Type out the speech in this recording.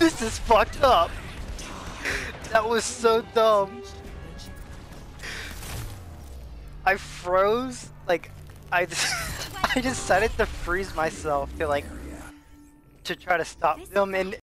This is fucked up. That was so dumb. I froze, like, I decided to freeze myself to try to stop them, and